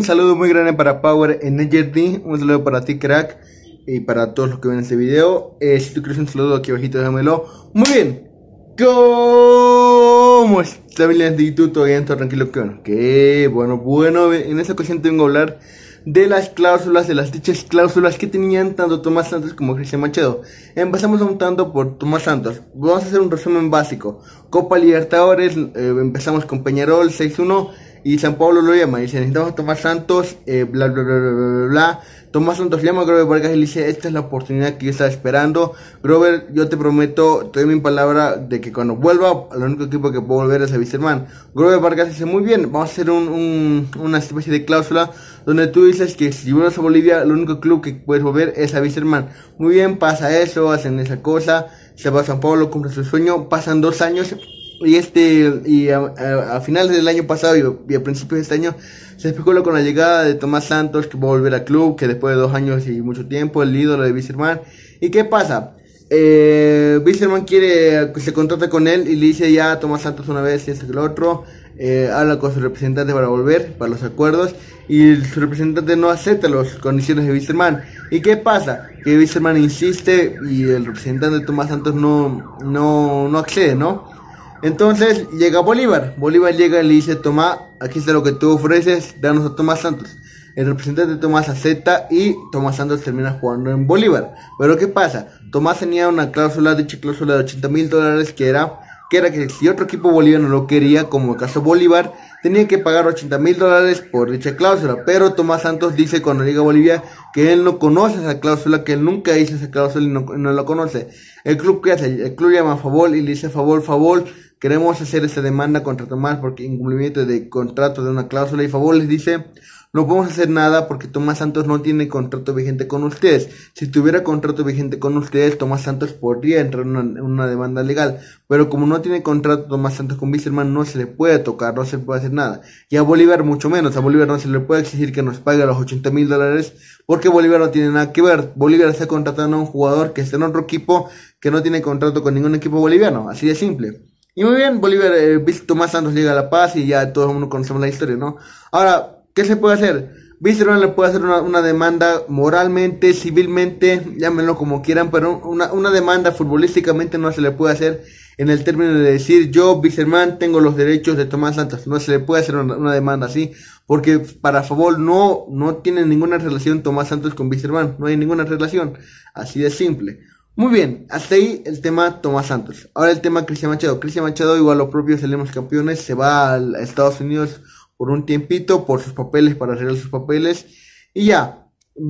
un saludo muy grande para Power Energy, un saludo para ti, crack, y para todos los que ven este video. Si tú quieres un saludo aquí abajito, déjamelo. Muy bien, ¿cómo está mi lentitud? ¿Todo bien? ¿Todo tranquilo? ¿Qué? Bueno, en esta ocasión tengo que hablar de las cláusulas, de las dichas cláusulas que tenían tanto Tomás Santos como Cristian Machado. Empezamos montando por Tomás Santos. Vamos a hacer un resumen básico. Copa Libertadores, empezamos con Peñarol 6-1 y San Pablo lo llama y dice: necesitamos a Tomás Santos, bla bla bla bla bla bla. Tomás Santos llama a Grover Vargas y le dice: esta es la oportunidad que yo estaba esperando. Grover, yo te prometo, te doy mi palabra de que cuando vuelva, el único equipo que puedo volver es a Wilstermann. Grover Vargas dice: muy bien, vamos a hacer una especie de cláusula donde tú dices que si vuelves a Bolivia, el único club que puedes volver es a Wilstermann. Muy bien, pasa eso, hacen esa cosa, se va a San Pablo, cumple su sueño, pasan 2 años. Y a finales del año pasado y a principios de este año se especuló con la llegada de Tomás Santos, que va a volver al club, que después de 2 años y mucho tiempo, el ídolo de Wilstermann. ¿Y qué pasa? Wilstermann quiere que se contrate con él y le dice ya a Tomás Santos una vez y esto que lo otro. Habla con su representante para volver, para los acuerdos, y su representante no acepta las condiciones de Wilstermann. ¿Y qué pasa? Que Wilstermann insiste y el representante de Tomás Santos no accede, ¿no? Entonces llega Bolívar llega y le dice: Tomás, aquí está lo que tú ofreces, danos a Tomás Santos. El representante de Tomás acepta y Tomás Santos termina jugando en Bolívar. Pero ¿qué pasa? Tomás tenía una cláusula, dicha cláusula de $80,000, que era que si otro equipo boliviano lo quería, como el caso Bolívar, tenía que pagar $80,000 por dicha cláusula. Pero Tomás Santos dice cuando llega a Bolivia que él no conoce esa cláusula, que él nunca hizo esa cláusula y no la conoce. El club, ¿qué hace? El club llama a Favol y le dice: Favol, queremos hacer esta demanda contra Tomás porque incumplimiento de contrato de una cláusula. Y Favol les dice: no podemos hacer nada porque Tomás Santos no tiene contrato vigente con ustedes. Si tuviera contrato vigente con ustedes, Tomás Santos podría entrar en una demanda legal. Pero como no tiene contrato Tomás Santos con Wilstermann, no se le puede tocar, no se puede hacer nada. Y a Bolívar mucho menos. A Bolívar no se le puede exigir que nos pague los $80,000 porque Bolívar no tiene nada que ver. Bolívar está contratando a un jugador que está en otro equipo que no tiene contrato con ningún equipo boliviano. Así de simple. Y muy bien, Bolívar, Tomás Santos llega a La Paz y ya todo el mundo conocemos la historia, ¿no? Ahora, ¿qué se puede hacer? Wilstermann le puede hacer una demanda moralmente, civilmente, llámenlo como quieran, pero una demanda futbolísticamente no se le puede hacer en el término de decir: yo, Wilstermann, tengo los derechos de Tomás Santos. No se le puede hacer una demanda así, porque para favor no tiene ninguna relación Tomás Santos con Wilstermann, no hay ninguna relación, así de simple. Muy bien, hasta ahí el tema Tomás Santos. Ahora el tema Cristian Machado. Cristian Machado, igual los propios salimos campeones, se va a Estados Unidos por un tiempito, por sus papeles, para arreglar sus papeles, y ya.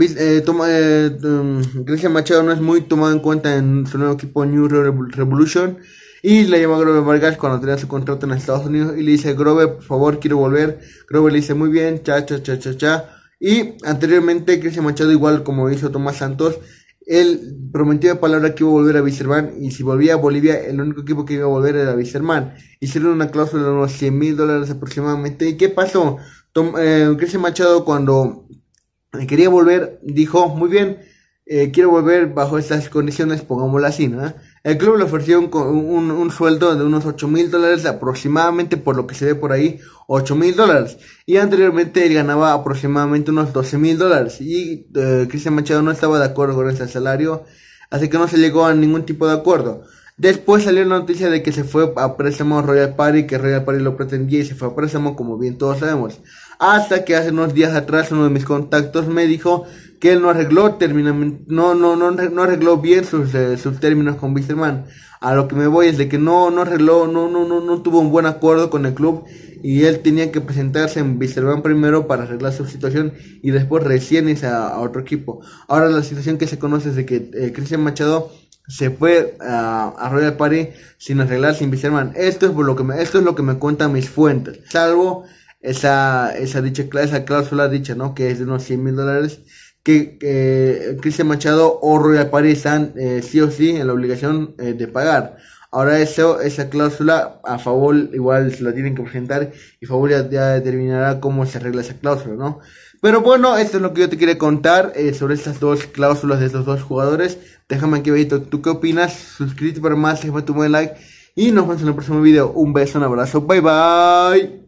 Cristian Machado no es muy tomado en cuenta en su nuevo equipo New Revolution, y le llama a Grover Vargas cuando tenía su contrato en Estados Unidos y le dice: Grover, por favor, quiero volver. Grover le dice: muy bien, cha. Y anteriormente Cristian Machado, igual como hizo Tomás Santos, él prometió de palabra que iba a volver a Wilstermann, y si volvía a Bolivia, el único equipo que iba a volver era Wilstermann. Hicieron una cláusula de unos $100,000 aproximadamente. ¿Y qué pasó? Cristian Machado, cuando quería volver, dijo: muy bien, quiero volver bajo estas condiciones, pongámoslo así, ¿no? El club le ofreció un sueldo de unos $8,000 aproximadamente, por lo que se ve por ahí, $8,000. Y anteriormente él ganaba aproximadamente unos $12,000. Y Cristian Machado no estaba de acuerdo con ese salario, así que no se llegó a ningún tipo de acuerdo. Después salió la noticia de que se fue a préstamo a Royal Party, que Royal Party lo pretendía y se fue a préstamo, como bien todos sabemos. Hasta que hace unos días atrás uno de mis contactos me dijo que él no arregló bien sus términos con Wilstermann. A lo que me voy es de que no tuvo un buen acuerdo con el club, y él tenía que presentarse en Wilstermann primero para arreglar su situación y después recién irse a otro equipo. Ahora la situación que se conoce es de que Cristian Machado se fue a Royal Party sin arreglar, sin Wilstermann. Esto es lo que me cuentan mis fuentes, salvo esa cláusula dicha, ¿no? Que es de unos $100,000, que Cristian Machado o Royal Party están sí o sí en la obligación de pagar. Ahora esa cláusula a Favor igual se la tienen que presentar, y Favor ya determinará cómo se arregla esa cláusula, ¿no? Pero bueno, esto es lo que yo te quería contar sobre estas dos cláusulas de estos dos jugadores. Déjame aquí abajito tú qué opinas, suscríbete para más, déjame tu buen like y nos vemos en el próximo video. Un beso, un abrazo, bye bye.